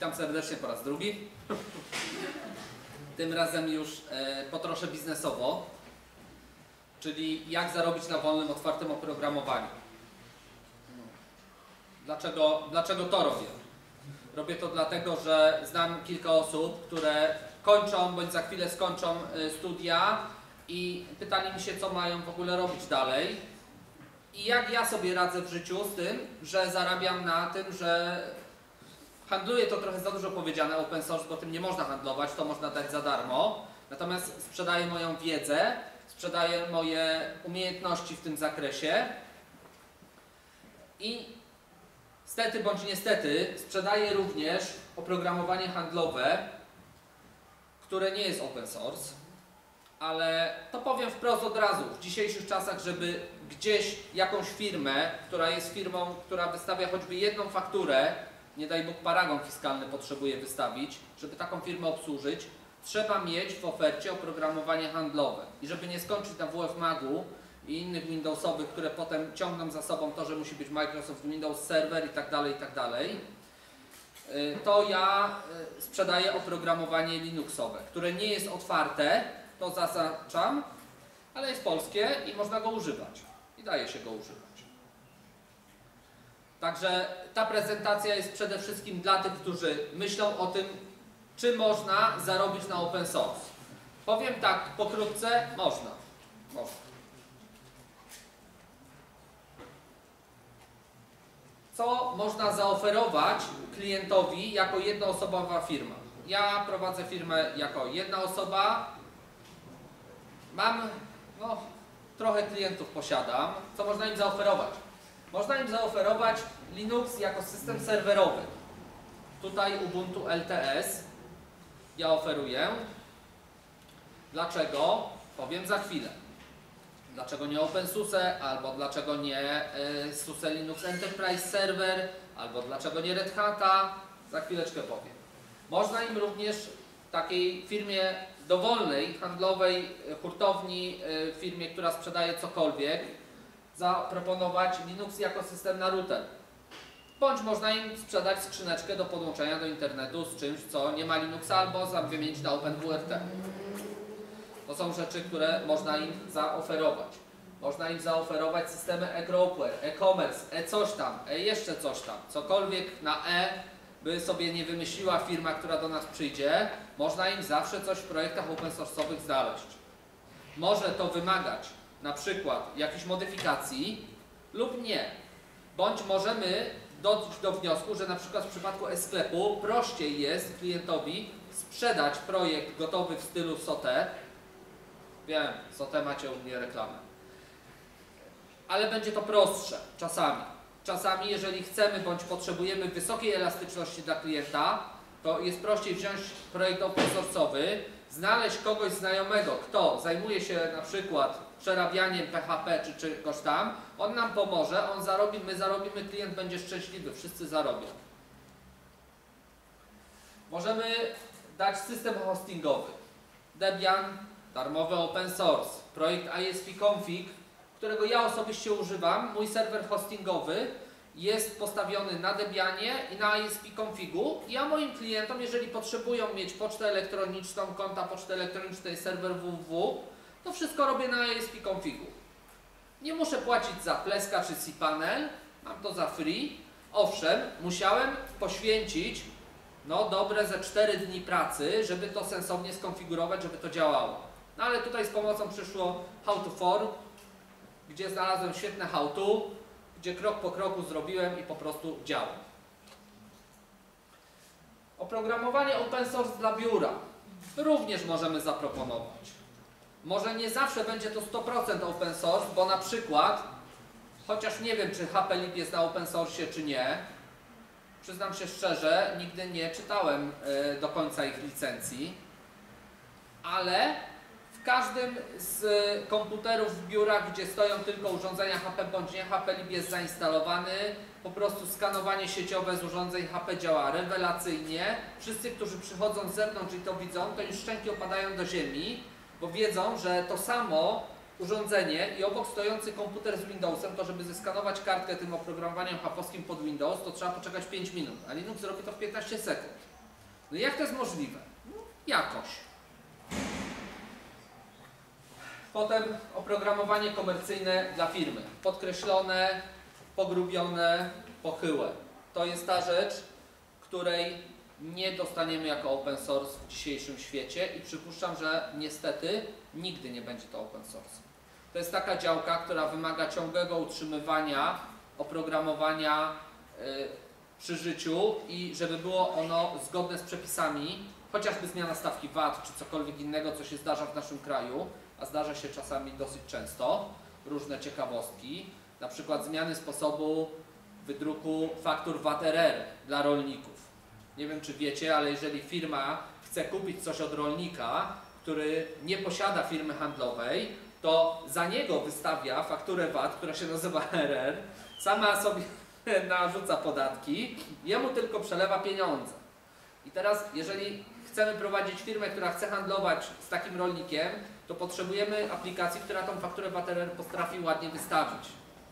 Witam serdecznie po raz drugi. Tym razem już po trosze biznesowo, czyli jak zarobić na wolnym, otwartym oprogramowaniu. Dlaczego to robię? Robię to dlatego, że znam kilka osób, które kończą bądź za chwilę skończą studia i pytali mi się, co mają w ogóle robić dalej i jak ja sobie radzę w życiu z tym, że zarabiam na tym, że handluję, to trochę za dużo powiedziane, open source, bo tym nie można handlować, to można dać za darmo. Natomiast sprzedaję moją wiedzę, sprzedaję moje umiejętności w tym zakresie i stety bądź niestety sprzedaję również oprogramowanie handlowe, które nie jest open source, ale to powiem wprost od razu, w dzisiejszych czasach, żeby gdzieś jakąś firmę, która jest firmą, która wystawia choćby jedną fakturę, nie daj Bóg paragon fiskalny potrzebuje wystawić, żeby taką firmę obsłużyć, trzeba mieć w ofercie oprogramowanie handlowe. I żeby nie skończyć na WF-Magu i innych Windowsowych, które potem ciągną za sobą to, że musi być Microsoft Windows Server i tak dalej, to ja sprzedaję oprogramowanie Linuxowe, które nie jest otwarte, to zaznaczam, ale jest polskie i można go używać. I daje się go używać. Także ta prezentacja jest przede wszystkim dla tych, którzy myślą o tym, czy można zarobić na open source. Powiem tak pokrótce, można. Co można zaoferować klientowi jako jednoosobowa firma? Ja prowadzę firmę jako jedna osoba, mam, trochę klientów posiadam. Co można im zaoferować? Można im zaoferować Linux jako system serwerowy. Tutaj Ubuntu LTS ja oferuję. Dlaczego? Powiem za chwilę. Dlaczego nie OpenSUSE, albo dlaczego nie SUSE Linux Enterprise Server, albo dlaczego nie Red Hata, za chwileczkę powiem. Można im również takiej firmie dowolnej, handlowej, hurtowni, firmie, która sprzedaje cokolwiek, zaproponować Linux jako system na router. Bądź można im sprzedać skrzyneczkę do podłączenia do internetu z czymś, co nie ma Linuxa, albo wymienić na OpenWRT. To są rzeczy, które można im zaoferować. Można im zaoferować systemy e-Gropware, e-commerce, coś tam, jeszcze coś tam. Cokolwiek na by sobie nie wymyśliła firma, która do nas przyjdzie, można im zawsze coś w projektach open source'owych znaleźć. Może to wymagać na przykład jakichś modyfikacji lub nie. Bądź możemy dojść do wniosku, że na przykład w przypadku e-sklepu prościej jest klientowi sprzedać projekt gotowy w stylu SOTE. Wiem, SOTE macie u mnie reklamę. Ale będzie to prostsze czasami. Czasami, jeżeli chcemy bądź potrzebujemy wysokiej elastyczności dla klienta, to jest prościej wziąć projekt open source'owy, znaleźć kogoś znajomego, kto zajmuje się na przykład przerabianiem PHP czy czegoś tam, on nam pomoże, on zarobi, my zarobimy, klient będzie szczęśliwy, wszyscy zarobią. Możemy dać system hostingowy. Debian, darmowy open source, projekt ISP-config, którego ja osobiście używam. Mój serwer hostingowy jest postawiony na Debianie i na ISP-configu. Ja moim klientom, jeżeli potrzebują mieć pocztę elektroniczną, konta poczty elektronicznej, serwer www, to wszystko robię na ISP-configu. Nie muszę płacić za Pleska czy cPanel, mam to za free. Owszem, musiałem poświęcić dobre ze 4 dni pracy, żeby to sensownie skonfigurować, żeby to działało. No ale tutaj z pomocą przyszło How2For, gdzie znalazłem świetne how-to, gdzie krok po kroku zrobiłem i po prostu działa. Oprogramowanie open source dla biura również możemy zaproponować. Może nie zawsze będzie to 100% open source, bo na przykład, chociaż nie wiem, czy HPLib jest na open source czy nie, przyznam się szczerze, nigdy nie czytałem do końca ich licencji, ale w każdym z komputerów w biurach, gdzie stoją tylko urządzenia HP bądź nie, HPLib jest zainstalowany. Po prostu skanowanie sieciowe z urządzeń HP działa rewelacyjnie. Wszyscy, którzy przychodzą z zewnątrz i to widzą, to już szczęki opadają do ziemi, bo wiedzą, że to samo urządzenie i obok stojący komputer z Windowsem, to żeby zeskanować kartkę tym oprogramowaniem HP-owskim pod Windows, to trzeba poczekać 5 minut, a Linux zrobi to w 15 sekund. No jak to jest możliwe? No, jakoś. Potem oprogramowanie komercyjne dla firmy. Podkreślone, pogrubione, pochyłe. To jest ta rzecz, której nie dostaniemy jako open source w dzisiejszym świecie i przypuszczam, że niestety nigdy nie będzie to open source. To jest taka działka, która wymaga ciągłego utrzymywania oprogramowania przy życiu i żeby było ono zgodne z przepisami, chociażby zmiana stawki VAT czy cokolwiek innego, co się zdarza w naszym kraju, a zdarza się czasami dosyć często, różne ciekawostki, na przykład zmiany sposobu wydruku faktur VAT-RR dla rolników. Nie wiem, czy wiecie, ale jeżeli firma chce kupić coś od rolnika, który nie posiada firmy handlowej, to za niego wystawia fakturę VAT, która się nazywa RR, sama sobie narzuca podatki, jemu tylko przelewa pieniądze. I teraz, jeżeli chcemy prowadzić firmę, która chce handlować z takim rolnikiem, to potrzebujemy aplikacji, która tą fakturę VAT-RR potrafi ładnie wystawić.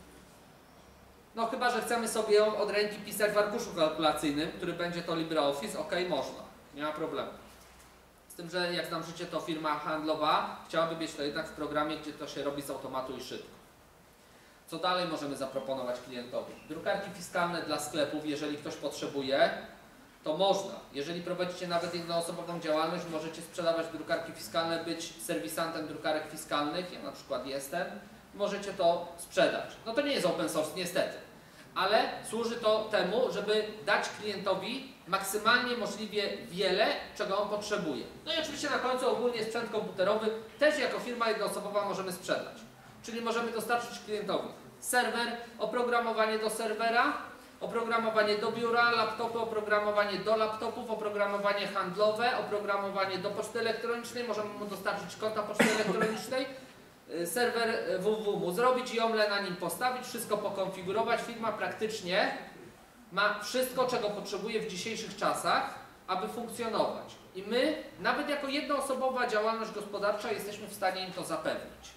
No chyba, że chcemy sobie ją od ręki pisać w arkuszu kalkulacyjnym, który będzie to LibreOffice, ok, można, nie ma problemu. Z tym, że jak znam życie, to firma handlowa chciałaby mieć to jednak w programie, gdzie to się robi z automatu i szybko. Co dalej możemy zaproponować klientowi? Drukarki fiskalne dla sklepów, jeżeli ktoś potrzebuje, to można. Jeżeli prowadzicie nawet jednoosobową działalność, możecie sprzedawać drukarki fiskalne, być serwisantem drukarek fiskalnych, ja na przykład jestem, możecie to sprzedać. No to nie jest open source, niestety, ale służy to temu, żeby dać klientowi maksymalnie możliwie wiele, czego on potrzebuje. No i oczywiście na końcu ogólnie sprzęt komputerowy też jako firma jednoosobowa możemy sprzedać. Czyli możemy dostarczyć klientowi serwer, oprogramowanie do serwera, oprogramowanie do biura, laptopy, oprogramowanie do laptopów, oprogramowanie handlowe, oprogramowanie do poczty elektronicznej, możemy mu dostarczyć konta poczty elektronicznej, serwer www mu zrobić, Yomle na nim postawić, wszystko pokonfigurować. Firma praktycznie ma wszystko, czego potrzebuje w dzisiejszych czasach, aby funkcjonować. I my, nawet jako jednoosobowa działalność gospodarcza, jesteśmy w stanie im to zapewnić.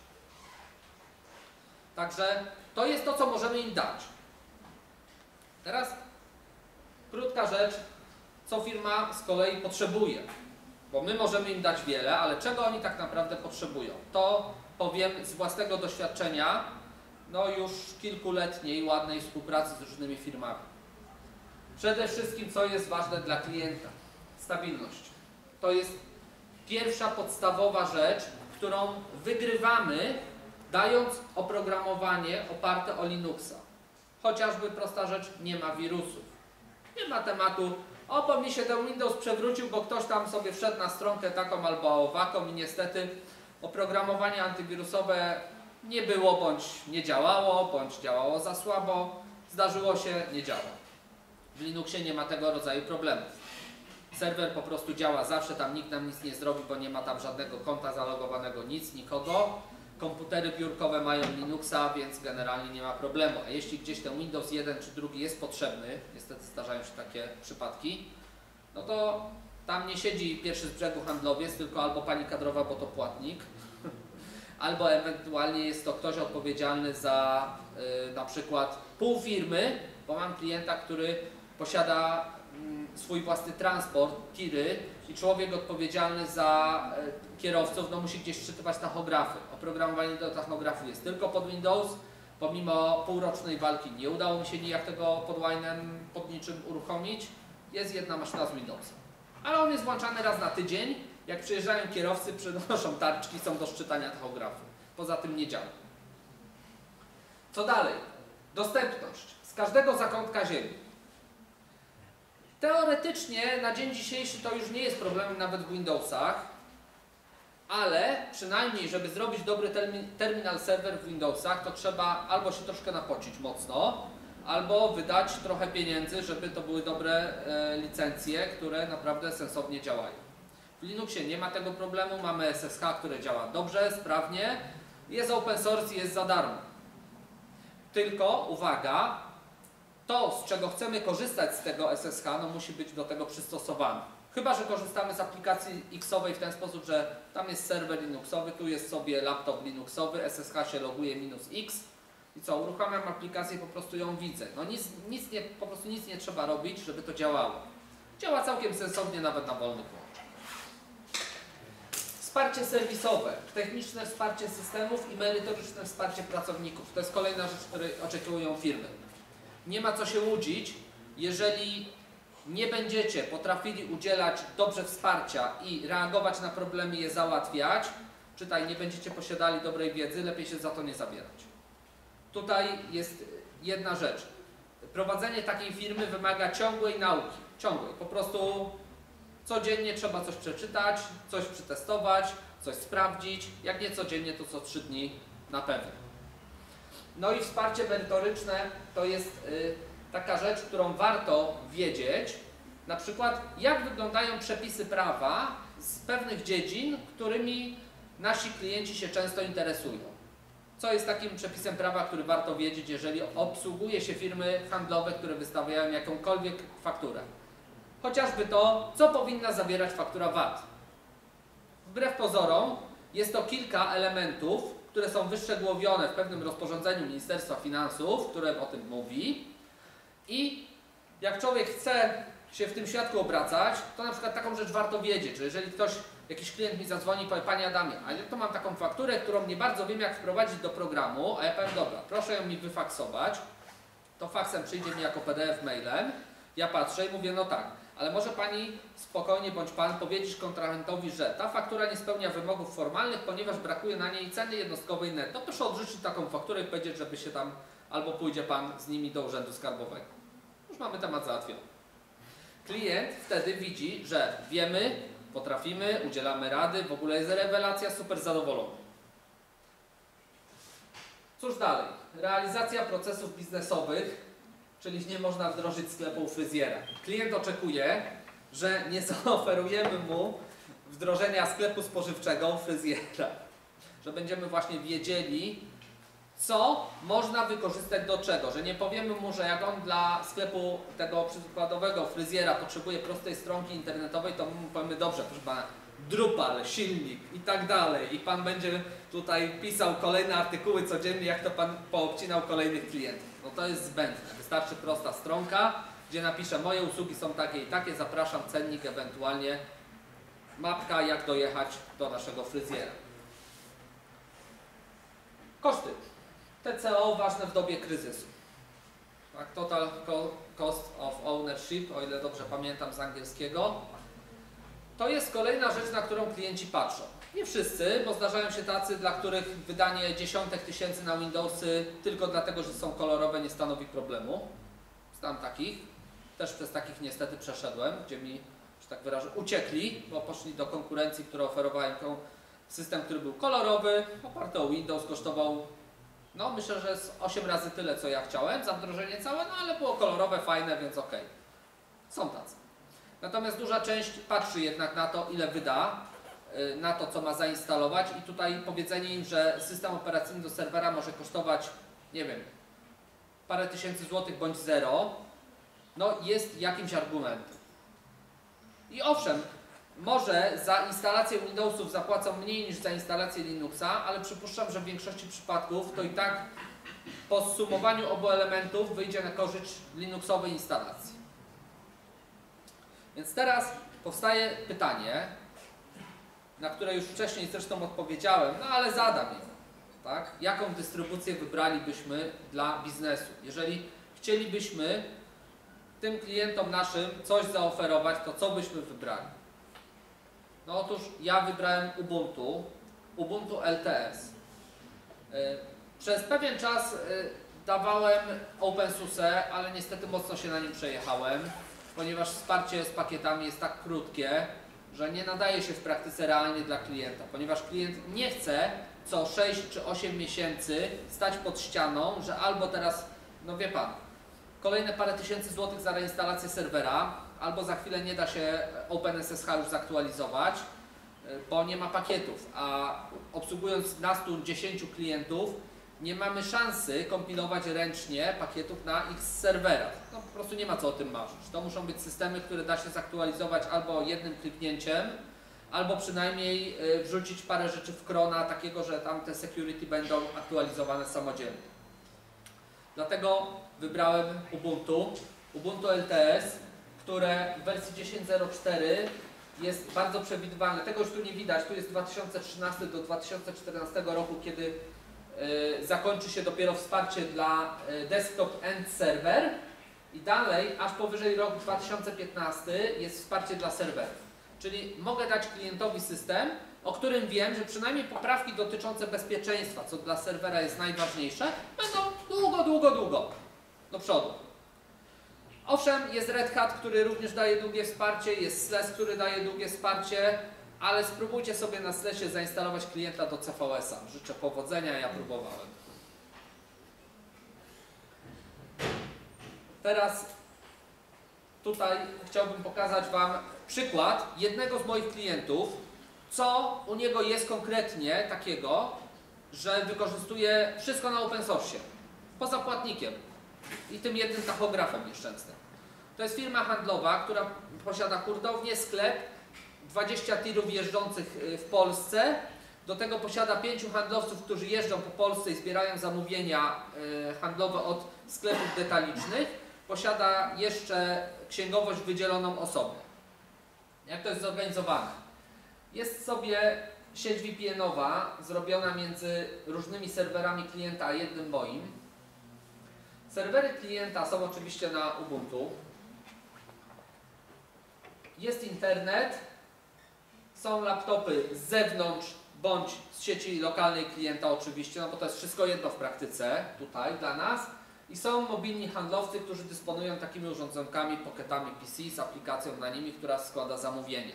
Także to jest to, co możemy im dać. Teraz krótka rzecz, co firma z kolei potrzebuje. Bo my możemy im dać wiele, ale czego oni tak naprawdę potrzebują? To powiem z własnego doświadczenia, no już kilkuletniej ładnej współpracy z różnymi firmami. Przede wszystkim, co jest ważne dla klienta? Stabilność. To jest pierwsza podstawowa rzecz, którą wygrywamy, dając oprogramowanie oparte o Linuxa. Chociażby prosta rzecz, nie ma wirusów. Nie ma tematu, o, bo mi się ten Windows przewrócił, bo ktoś tam sobie wszedł na stronkę taką albo owaką i niestety oprogramowanie antywirusowe nie było, bądź nie działało, bądź działało za słabo. Zdarzyło się, nie działa. W Linuxie nie ma tego rodzaju problemów. Serwer po prostu działa zawsze, tam nikt nam nic nie zrobi, bo nie ma tam żadnego konta zalogowanego, nic, nikogo. Komputery biurkowe mają Linuxa, więc generalnie nie ma problemu. A jeśli gdzieś ten Windows 1 czy drugi jest potrzebny, niestety zdarzają się takie przypadki, no to tam nie siedzi pierwszy z brzegu handlowiec, tylko albo pani kadrowa, bo to płatnik, albo ewentualnie jest to ktoś odpowiedzialny za na przykład pół firmy, bo mam klienta, który posiada swój własny transport, tiry, i człowiek odpowiedzialny za kierowców no musi gdzieś wczytywać tachografy. Oprogramowanie do tachografu jest tylko pod Windows. Pomimo półrocznej walki nie udało mi się nijak tego pod Wine'em pod niczym uruchomić. Jest jedna maszyna z Windowsem. Ale on jest włączany raz na tydzień. Jak przyjeżdżają kierowcy, przynoszą tarczki, są do szczytania tachografu. Poza tym nie działa. Co dalej? Dostępność. Z każdego zakątka ziemi. Teoretycznie na dzień dzisiejszy to już nie jest problemem nawet w Windowsach, ale przynajmniej, żeby zrobić dobry terminal server w Windowsach, to trzeba albo się troszkę napocić mocno, albo wydać trochę pieniędzy, żeby to były dobre licencje, które naprawdę sensownie działają. W Linuxie nie ma tego problemu, mamy SSH, które działa dobrze, sprawnie, jest open source i jest za darmo. Tylko, uwaga, to, z czego chcemy korzystać z tego SSH, no musi być do tego przystosowane. Chyba że korzystamy z aplikacji X-owej w ten sposób, że tam jest serwer Linuxowy, tu jest sobie laptop Linuxowy, SSH się loguje -X i co, uruchamiam aplikację i po prostu ją widzę. No po prostu nic nie trzeba robić, żeby to działało. Działa całkiem sensownie nawet na wolnych łączach. Wsparcie serwisowe, techniczne wsparcie systemów i merytoryczne wsparcie pracowników. To jest kolejna rzecz, której oczekują firmy. Nie ma co się łudzić, jeżeli nie będziecie potrafili udzielać dobrze wsparcia i reagować na problemy, je załatwiać, czytaj, nie będziecie posiadali dobrej wiedzy, lepiej się za to nie zabierać. Tutaj jest jedna rzecz. Prowadzenie takiej firmy wymaga ciągłej nauki. Ciągłej. Po prostu codziennie trzeba coś przeczytać, coś przetestować, coś sprawdzić. Jak nie codziennie, to co 3 dni na pewno. No i wsparcie merytoryczne to jest taka rzecz, którą warto wiedzieć. Na przykład, jak wyglądają przepisy prawa z pewnych dziedzin, którymi nasi klienci się często interesują. Co jest takim przepisem prawa, który warto wiedzieć, jeżeli obsługuje się firmy handlowe, które wystawiają jakąkolwiek fakturę? Chociażby to, co powinna zawierać faktura VAT. Wbrew pozorom, jest to kilka elementów, które są wyszczegółowione w pewnym rozporządzeniu Ministerstwa Finansów, które o tym mówi. I jak człowiek chce się w tym świadku obracać, to na przykład taką rzecz warto wiedzieć, że jeżeli jakiś klient mi zadzwoni i powie: Panie Adamie, a ja to mam taką fakturę, którą nie bardzo wiem, jak wprowadzić do programu, a ja powiem: dobra, proszę ją mi wyfaksować, to faksem przyjdzie mi jako PDF mailem, ja patrzę i mówię: no tak, ale może Pani spokojnie bądź Pan powiedzieć kontrahentowi, że ta faktura nie spełnia wymogów formalnych, ponieważ brakuje na niej ceny jednostkowej netto. Proszę odrzucić taką fakturę i powiedzieć, żeby się tam, albo pójdzie Pan z nimi do Urzędu Skarbowego. Już mamy temat załatwiony. Klient wtedy widzi, że wiemy, potrafimy, udzielamy rady, w ogóle jest rewelacja, super zadowolony. Cóż dalej? Realizacja procesów biznesowych, czyli nie można wdrożyć sklepu u fryzjera. Klient oczekuje, że nie zaoferujemy mu wdrożenia sklepu spożywczego u fryzjera. Że będziemy właśnie wiedzieli, co można wykorzystać do czego. Że nie powiemy mu, że jak on dla sklepu tego przykładowego fryzjera potrzebuje prostej stronki internetowej, to mu powiemy: dobrze, proszę Pana, Drupal, silnik i tak dalej. I Pan będzie tutaj pisał kolejne artykuły codziennie, jak to Pan poobcinał kolejnych klientów. No to jest zbędne. Wystarczy prosta stronka, gdzie napiszę: moje usługi są takie i takie, zapraszam, cennik, ewentualnie mapka, jak dojechać do naszego fryzjera. Koszty. TCO ważne w dobie kryzysu. Tak, Total Cost of Ownership, o ile dobrze pamiętam z angielskiego. To jest kolejna rzecz, na którą klienci patrzą. Nie wszyscy, bo zdarzają się tacy, dla których wydanie dziesiątek tysięcy na Windowsy tylko dlatego, że są kolorowe, nie stanowi problemu. Znam takich. Też przez takich niestety przeszedłem, gdzie mi, że tak wyrażę, uciekli, bo poszli do konkurencji, która oferowała im system, który był kolorowy, oparty o Windows, kosztował, no myślę, że z 8 razy tyle, co ja chciałem za wdrożenie całe, no ale było kolorowe, fajne, więc okej. Są tacy. Natomiast duża część patrzy jednak na to, ile wyda na to, co ma zainstalować, i tutaj powiedzenie im, że system operacyjny do serwera może kosztować, nie wiem, parę tysięcy złotych bądź zero, no jest jakimś argumentem. I owszem, może za instalację Windowsów zapłacą mniej niż za instalację Linuxa, ale przypuszczam, że w większości przypadków to i tak po zsumowaniu obu elementów wyjdzie na korzyść Linuxowej instalacji. Więc teraz powstaje pytanie, na które już wcześniej zresztą odpowiedziałem, no ale zadam je. Tak? Jaką dystrybucję wybralibyśmy dla biznesu? Jeżeli chcielibyśmy tym klientom naszym coś zaoferować, to co byśmy wybrali? No otóż ja wybrałem Ubuntu LTS. Przez pewien czas dawałem OpenSUSE, ale niestety mocno się na nim przejechałem, ponieważ wsparcie z pakietami jest tak krótkie, że nie nadaje się w praktyce realnie dla klienta, ponieważ klient nie chce co 6 czy 8 miesięcy stać pod ścianą, że albo teraz, no wie Pan, kolejne parę tysięcy złotych za reinstalację serwera, albo za chwilę nie da się OpenSSH już zaktualizować, bo nie ma pakietów, a obsługując nastu 10 klientów nie mamy szansy kompilować ręcznie pakietów na ich serwerach. No po prostu nie ma co o tym marzyć. To muszą być systemy, które da się zaktualizować albo jednym kliknięciem, albo przynajmniej wrzucić parę rzeczy w krona takiego, że tam te security będą aktualizowane samodzielnie. Dlatego wybrałem Ubuntu LTS, które w wersji 10.04 jest bardzo przewidywalne. Tego już tu nie widać, tu jest 2013 do 2014 roku, kiedy zakończy się dopiero wsparcie dla desktop and server i dalej, aż powyżej rok 2015 jest wsparcie dla serwerów. Czyli mogę dać klientowi system, o którym wiem, że przynajmniej poprawki dotyczące bezpieczeństwa, co dla serwera jest najważniejsze, będą długo do przodu. Owszem, jest Red Hat, który również daje długie wsparcie, jest SLES, który daje długie wsparcie, ale spróbujcie sobie na SLESie zainstalować klienta do CVS-a. Życzę powodzenia, ja próbowałem. Teraz tutaj chciałbym pokazać Wam przykład jednego z moich klientów, co u niego jest konkretnie takiego, że wykorzystuje wszystko na open source, poza płatnikiem i tym jednym tachografem nieszczęsnym. To jest firma handlowa, która posiada hurtownię, sklep, 20 tirów jeżdżących w Polsce. Do tego posiada 5 handlowców, którzy jeżdżą po Polsce i zbierają zamówienia handlowe od sklepów detalicznych. Posiada jeszcze księgowość wydzieloną osobno. Jak to jest zorganizowane? Jest sobie sieć VPN-owa zrobiona między różnymi serwerami klienta a jednym moim. Serwery klienta są oczywiście na Ubuntu. Jest internet, są laptopy z zewnątrz bądź z sieci lokalnej klienta oczywiście, no bo to jest wszystko jedno w praktyce tutaj dla nas. I są mobilni handlowcy, którzy dysponują takimi urządzonkami, pocketami PC z aplikacją na nimi, która składa zamówienia.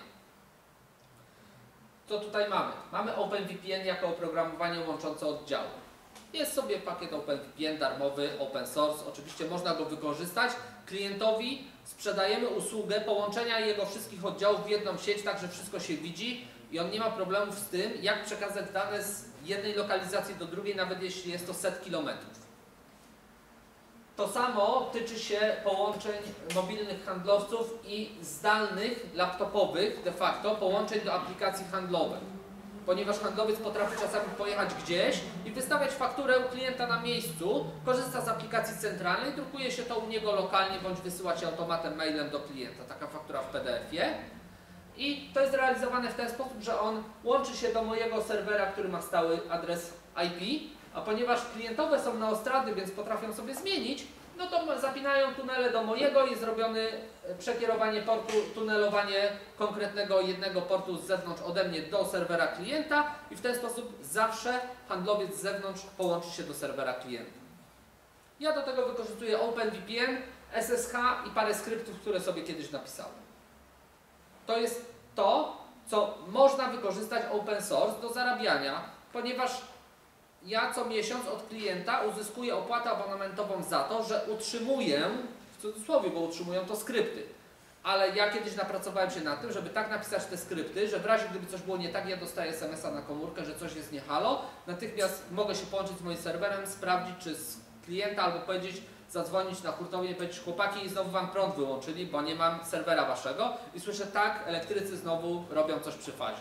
Co tutaj mamy? Mamy OpenVPN jako oprogramowanie łączące oddziały. Jest sobie pakiet OpenVPN darmowy, open source, oczywiście można go wykorzystać. Klientowi sprzedajemy usługę połączenia jego wszystkich oddziałów w jedną sieć, tak że wszystko się widzi i on nie ma problemów z tym, jak przekazać dane z jednej lokalizacji do drugiej, nawet jeśli jest to set kilometrów. To samo tyczy się połączeń mobilnych handlowców i zdalnych, laptopowych de facto połączeń do aplikacji handlowych. Ponieważ handlowiec potrafi czasami pojechać gdzieś i wystawiać fakturę u klienta na miejscu, korzysta z aplikacji centralnej, drukuje się to u niego lokalnie bądź wysyła się automatem mailem do klienta, taka faktura w PDF-ie. I to jest realizowane w ten sposób, że on łączy się do mojego serwera, który ma stały adres IP, a ponieważ klientowe są neostrady, więc potrafią sobie zmienić, no to zapinają tunele do mojego i zrobione przekierowanie portu, tunelowanie konkretnego jednego portu z zewnątrz ode mnie do serwera klienta i w ten sposób zawsze handlowiec z zewnątrz połączy się do serwera klienta. Ja do tego wykorzystuję OpenVPN, SSH i parę skryptów, które sobie kiedyś napisałem. To jest to, co można wykorzystać open source do zarabiania, ponieważ ja co miesiąc od klienta uzyskuję opłatę abonamentową za to, że utrzymuję, w cudzysłowie, bo utrzymują to skrypty. Ale ja kiedyś napracowałem się na tym, żeby tak napisać te skrypty, że w razie gdyby coś było nie tak, ja dostaję SMS-a na komórkę, że coś jest nie halo, natychmiast mogę się połączyć z moim serwerem, sprawdzić czy z klienta, albo powiedzieć, zadzwonić na hurtownię i powiedzieć, chłopaki, i znowu wam prąd wyłączyli, bo nie mam serwera waszego i słyszę, tak, elektrycy znowu robią coś przy fazie.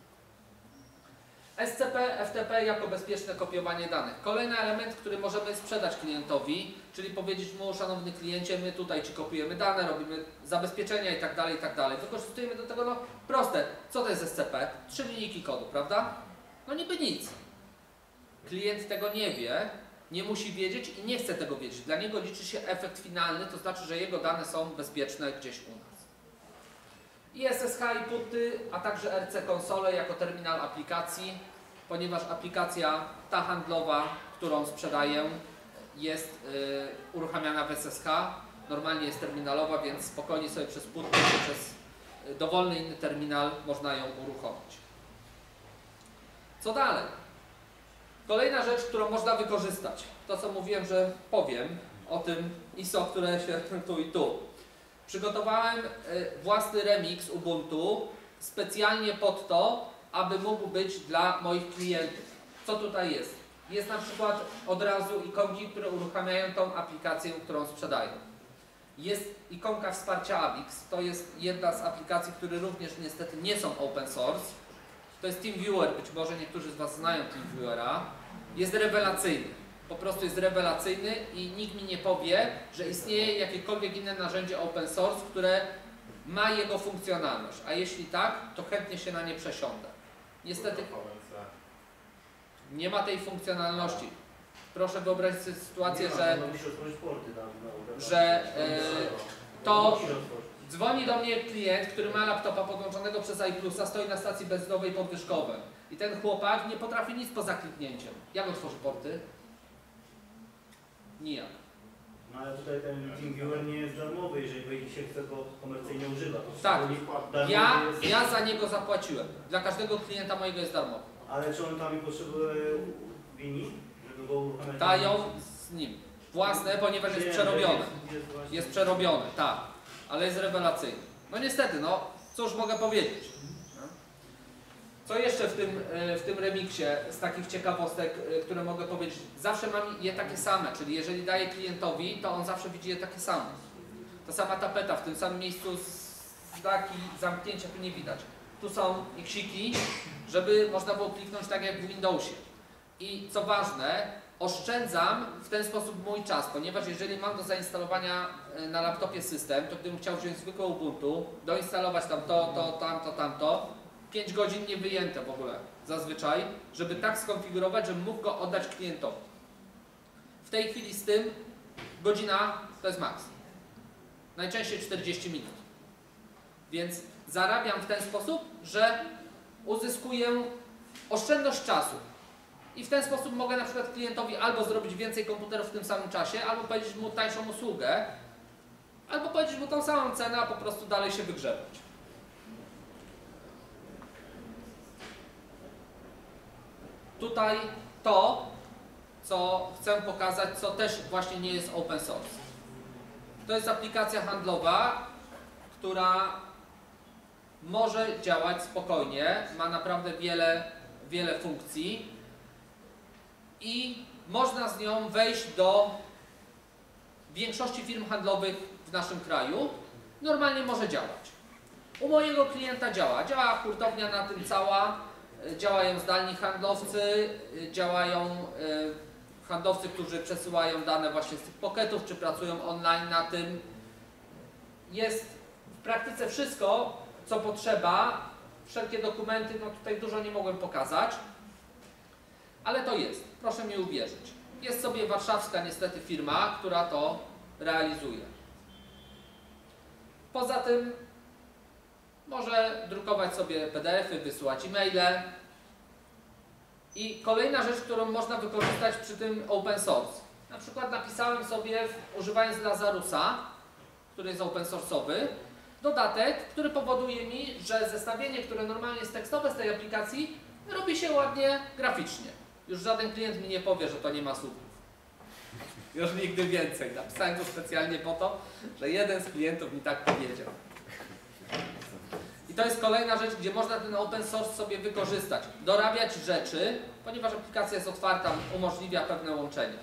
SCP, FTP jako bezpieczne kopiowanie danych. Kolejny element, który możemy sprzedać klientowi, czyli powiedzieć mu, szanowny kliencie, my tutaj Ci kopiujemy dane, robimy zabezpieczenia i tak dalej. Wykorzystujemy do tego, no proste, co to jest SCP? 3 linijki kodu, prawda? No niby nic. Klient tego nie wie, nie musi wiedzieć i nie chce tego wiedzieć. Dla niego liczy się efekt finalny, to znaczy, że jego dane są bezpieczne gdzieś u nas. I SSH i PUTy, a także RC konsole jako terminal aplikacji, ponieważ aplikacja ta handlowa, którą sprzedaję, jest uruchamiana w SSH, normalnie jest terminalowa, więc spokojnie sobie przez PUT czy przez dowolny inny terminal można ją uruchomić. Co dalej? Kolejna rzecz, którą można wykorzystać, to co mówiłem, że powiem o tym ISO, które się tu i tu. Przygotowałem własny remix Ubuntu specjalnie pod to, aby mógł być dla moich klientów. Co tutaj jest? Jest na przykład od razu ikonki, które uruchamiają tą aplikację, którą sprzedają. Jest ikonka wsparcia AVIX. To jest jedna z aplikacji, które również niestety nie są open source. To jest TeamViewer, być może niektórzy z Was znają TeamViewera. Jest rewelacyjny. po prostu jest rewelacyjny i nikt mi nie powie, że istnieje jakiekolwiek inne narzędzie open source, które ma jego funkcjonalność, a jeśli tak, to chętnie się na nie przesiądę. Niestety nie ma tej funkcjonalności. Proszę wyobrazić sobie sytuację, że to dzwoni do mnie klient, który ma laptopa podłączonego przez iPlusa, stoi na stacji benzynowej podwyżkowej i ten chłopak nie potrafi nic poza kliknięciem. Jak otworzy porty? Nijak. No ale tutaj ten TeamViewer nie jest darmowy, jeżeli się chce go komercyjnie używać. Tak, ja za niego zapłaciłem. Dla każdego klienta mojego jest darmowy. Ale czy on tam potrzebuje Wini, żeby go uruchamiać? Dają z nim własne, ponieważ jest przerobione. Jest przerobione, tak, ale jest rewelacyjny. No niestety, no cóż mogę powiedzieć. Co jeszcze w tym remiksie z takich ciekawostek, które mogę powiedzieć? Zawsze mam je takie same, czyli jeżeli daję klientowi, to on zawsze widzi je takie same. Ta sama tapeta w tym samym miejscu, znaki zamknięcia tu nie widać. Tu są iksiki, żeby można było kliknąć tak jak w Windowsie. I co ważne, oszczędzam w ten sposób mój czas, ponieważ jeżeli mam do zainstalowania na laptopie system, to gdybym chciał wziąć zwykłe Ubuntu, doinstalować tam tamto, 5 godzin nie wyjęte w ogóle zazwyczaj, żeby tak skonfigurować, żebym mógł go oddać klientowi. W tej chwili z tym godzina to jest maks. Najczęściej 40 minut. Więc zarabiam w ten sposób, że uzyskuję oszczędność czasu. I w ten sposób mogę na przykład klientowi albo zrobić więcej komputerów w tym samym czasie, albo powiedzieć mu tańszą usługę, albo powiedzieć mu tą samą cenę, a po prostu dalej się wygrzebać. Tutaj to, co chcę pokazać, co też właśnie nie jest open source. To jest aplikacja handlowa, która może działać spokojnie, ma naprawdę wiele funkcji i można z nią wejść do większości firm handlowych w naszym kraju. Normalnie może działać. U mojego klienta działa hurtownia na tym cała, działają zdalni handlowcy, działają handlowcy, którzy przesyłają dane właśnie z tych pocketów, czy pracują online na tym. Jest w praktyce wszystko, co potrzeba, wszelkie dokumenty, no tutaj dużo nie mogłem pokazać, ale to jest, proszę mi uwierzyć. Jest sobie warszawska niestety firma, która to realizuje. Poza tym może drukować sobie PDF-y, wysyłać e-maile. I kolejna rzecz, którą można wykorzystać przy tym open source. Na przykład napisałem sobie, używając Lazarusa, który jest open source'owy, dodatek, który powoduje mi, że zestawienie, które normalnie jest tekstowe z tej aplikacji, robi się ładnie graficznie. Już żaden klient mi nie powie, że to nie ma słupów. Już nigdy więcej. Napisałem to specjalnie po to, że jeden z klientów mi tak powiedział. I to jest kolejna rzecz, gdzie można ten open source sobie wykorzystać. Dorabiać rzeczy, ponieważ aplikacja jest otwarta, umożliwia pewne łączenie.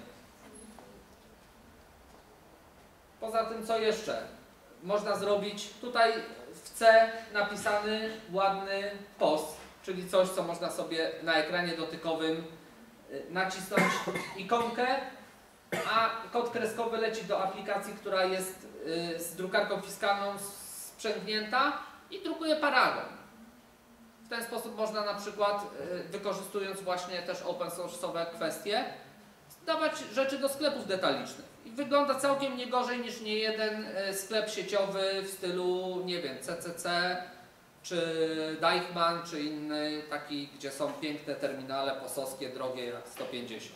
Poza tym, co jeszcze można zrobić? Tutaj w C napisany ładny post, czyli coś, co można sobie na ekranie dotykowym nacisnąć ikonkę, a kod kreskowy leci do aplikacji, która jest z drukarką fiskalną sprzęgnięta i drukuje paragon. W ten sposób można na przykład, wykorzystując właśnie też open source'owe kwestie, dawać rzeczy do sklepów detalicznych. I wygląda całkiem nie gorzej niż niejeden sklep sieciowy w stylu, nie wiem, CCC, czy Deichmann, czy inny taki, gdzie są piękne terminale posowskie, drogie jak 150.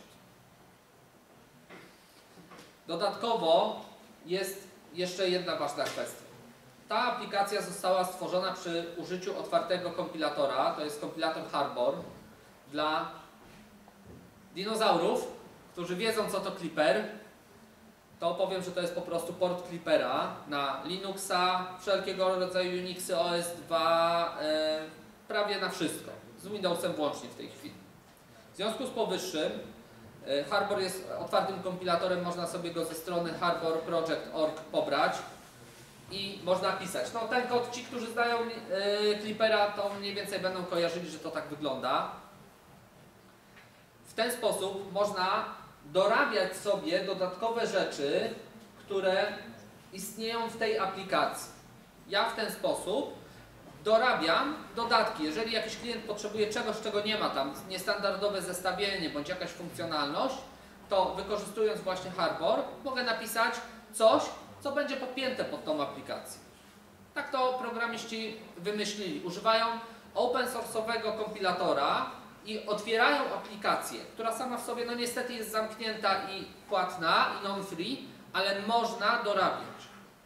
Dodatkowo jest jeszcze jedna ważna kwestia. Ta aplikacja została stworzona przy użyciu otwartego kompilatora, to jest kompilator Harbor, dla dinozaurów, którzy wiedzą, co to Clipper. To powiem, że to jest po prostu port Clippera na Linuxa, wszelkiego rodzaju Unixy, OS2, prawie na wszystko, z Windowsem włącznie w tej chwili. W związku z powyższym Harbor jest otwartym kompilatorem, można sobie go ze strony harborproject.org pobrać i można pisać. No ten kod, ci, którzy znają Clippera, to mniej więcej będą kojarzyli, że to tak wygląda. W ten sposób można dorabiać sobie dodatkowe rzeczy, które istnieją w tej aplikacji. Ja w ten sposób dorabiam dodatki. Jeżeli jakiś klient potrzebuje czegoś, czego nie ma tam, niestandardowe zestawienie bądź jakaś funkcjonalność, to wykorzystując właśnie Harbor mogę napisać coś, co będzie podpięte pod tą aplikację. Tak to programiści wymyślili. Używają open source'owego kompilatora i otwierają aplikację, która sama w sobie no niestety jest zamknięta i płatna i non-free, ale można dorabiać.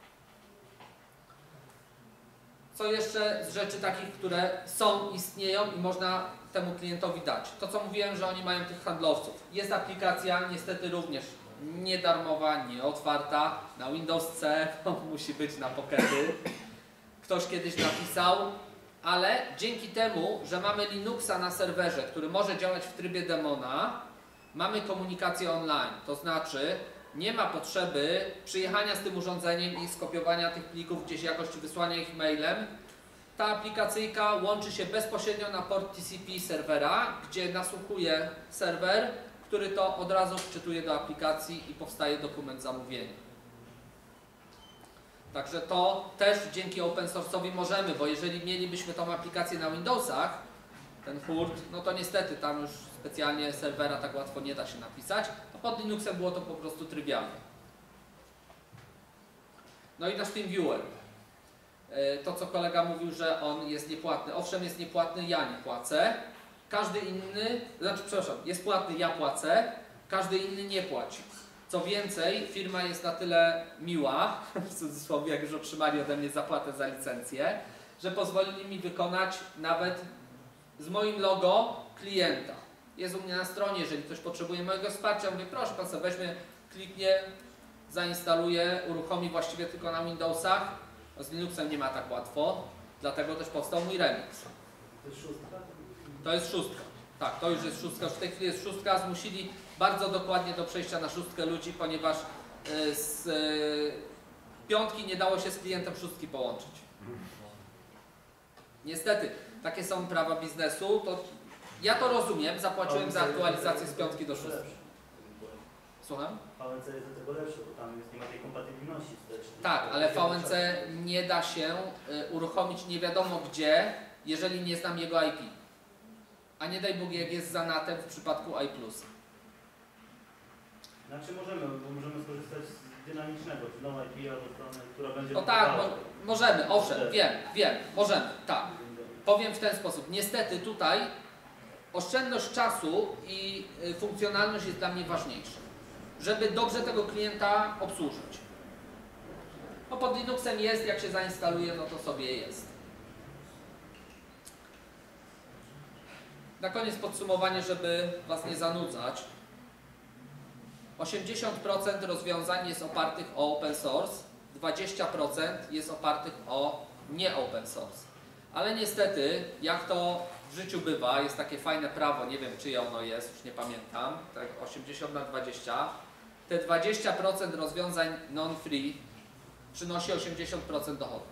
Co jeszcze z rzeczy takich, które są, istnieją i można temu klientowi dać? To co mówiłem, że oni mają tych handlowców. Jest aplikacja niestety również niedarmowa, nieotwarta, na Windows C, musi być na Pockety. Ktoś kiedyś napisał, ale dzięki temu, że mamy Linuxa na serwerze, który może działać w trybie demona, mamy komunikację online. To znaczy, nie ma potrzeby przyjechania z tym urządzeniem i skopiowania tych plików gdzieś jakoś, czy wysłania ich mailem. Ta aplikacyjka łączy się bezpośrednio na port TCP serwera, gdzie nasłuchuje serwer, który to od razu wczytuje do aplikacji i powstaje dokument zamówienia. Także to też dzięki open source'owi możemy, bo jeżeli mielibyśmy tą aplikację na Windowsach, ten hurt, no to niestety tam już specjalnie serwera tak łatwo nie da się napisać, a pod Linuxem było to po prostu trywialne. No i nasz TeamViewer. To co kolega mówił, że on jest niepłatny. Owszem, jest niepłatny, ja nie płacę. Każdy inny, jest płatny, ja płacę, każdy inny nie płaci. Co więcej, firma jest na tyle miła, w cudzysłowie, jak już otrzymali ode mnie zapłatę za licencję, że pozwolili mi wykonać nawet z moim logo klienta. Jest u mnie na stronie, jeżeli ktoś potrzebuje mojego wsparcia, mówię, proszę pan sobie weźmie, kliknie, zainstaluje, uruchomi właściwie tylko na Windowsach. No z Linuxem nie ma tak łatwo, dlatego też powstał mój remix. To jest szóstka? To jest szóstka. Tak, to już jest szóstka. Już w tej chwili jest szóstka. Zmusili bardzo dokładnie do przejścia na szóstkę ludzi, ponieważ z piątki nie dało się z klientem szóstki połączyć. Niestety, takie są prawa biznesu. To ja to rozumiem, zapłaciłem za aktualizację z piątki do szóstki. Słucham? VNC jest do tego lepsze, bo tam nie ma tej kompatybilności wstecznej. Tak, ale VNC nie da się uruchomić nie wiadomo gdzie, jeżeli nie znam jego IP. A nie daj Bóg, jak jest za NAT-em w przypadku i+. Znaczy możemy skorzystać z dynamicznego, czy no IP albo strony, która będzie... No tak, możemy, owszem, wiem, możemy, tak. Powiem w ten sposób, niestety tutaj oszczędność czasu i funkcjonalność jest dla mnie ważniejsza, żeby dobrze tego klienta obsłużyć. No pod Linuxem jest, jak się zainstaluje, no to sobie jest. Na koniec podsumowanie, żeby Was nie zanudzać. 80% rozwiązań jest opartych o open source, 20% jest opartych o nie open source. Ale niestety, jak to w życiu bywa, jest takie fajne prawo, nie wiem czyje ono jest, już nie pamiętam, tak 80/20. Te 20% rozwiązań non-free przynosi 80% dochodu.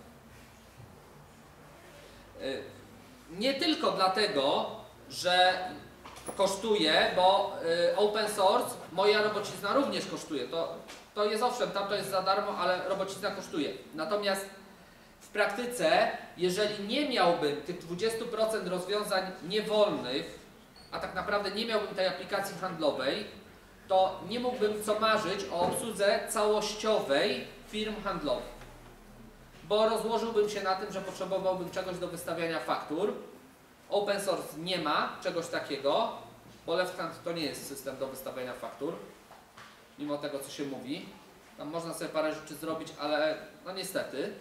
Nie tylko dlatego, że kosztuje, bo open source, moja robocizna również kosztuje. To jest owszem, tam to jest za darmo, ale robocizna kosztuje. Natomiast w praktyce, jeżeli nie miałbym tych 20% rozwiązań niewolnych, a tak naprawdę nie miałbym tej aplikacji handlowej, to nie mógłbym co marzyć o obsłudze całościowej firm handlowych. Bo rozłożyłbym się na tym, że potrzebowałbym czegoś do wystawiania faktur. Open source nie ma czegoś takiego, bo Left Hand to nie jest system do wystawiania faktur, mimo tego co się mówi. Tam można sobie parę rzeczy zrobić, ale no niestety.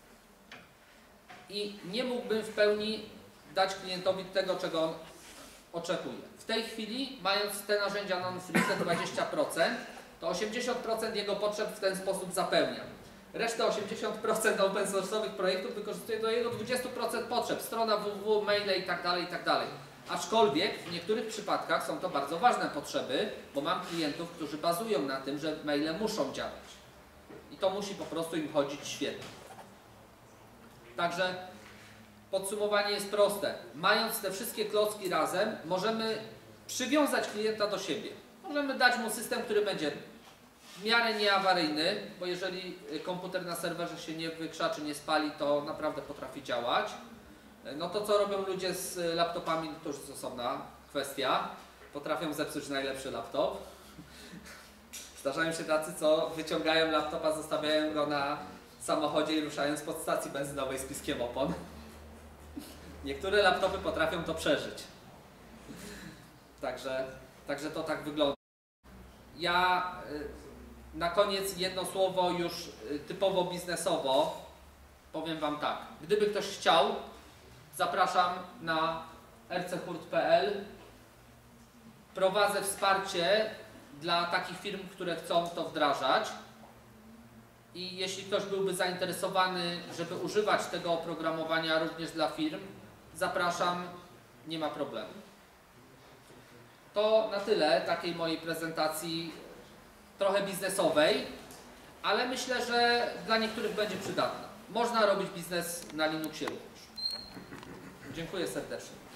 I nie mógłbym w pełni dać klientowi tego, czego on oczekuje. W tej chwili, mając te narzędzia non-free, te 20%, to 80% jego potrzeb w ten sposób zapełniam. Resztę 80% open source'owych projektów wykorzystuję do jego 20% potrzeb. Strona www, maile itd., itd. Aczkolwiek w niektórych przypadkach są to bardzo ważne potrzeby, bo mam klientów, którzy bazują na tym, że maile muszą działać. I to musi po prostu im chodzić świetnie. Także podsumowanie jest proste. Mając te wszystkie klocki razem, możemy przywiązać klienta do siebie. Możemy dać mu system, który będzie w miarę nieawaryjny, bo jeżeli komputer na serwerze się nie wykrzaczy, nie spali, to naprawdę potrafi działać. No to co robią ludzie z laptopami, to już jest osobna kwestia. Potrafią zepsuć najlepszy laptop. Zdarzają się tacy, co wyciągają laptopa, zostawiają go na samochodzie i ruszają spod stacji benzynowej z piskiem opon. Niektóre laptopy potrafią to przeżyć. Także to tak wygląda. Ja na koniec jedno słowo już typowo biznesowo. Powiem Wam tak. Gdyby ktoś chciał, zapraszam na rchurt.pl. Prowadzę wsparcie dla takich firm, które chcą to wdrażać. I jeśli ktoś byłby zainteresowany, żeby używać tego oprogramowania również dla firm, zapraszam, nie ma problemu. To na tyle takiej mojej prezentacji trochę biznesowej, ale myślę, że dla niektórych będzie przydatna. Można robić biznes na Linuxie również. Dziękuję serdecznie.